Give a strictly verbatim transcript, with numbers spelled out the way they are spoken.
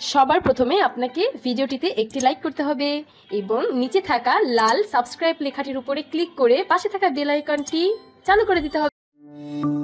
সবার প্রথমে আপনাকে ভিডিওটিতে একটি লাইক করতে হবে এবং নিচে থাকা লাল সাবস্ক্রাইব লেখাটির উপরে ক্লিক করে পাশে থাকা বেল আইকনটি চালু করে দিতে হবে।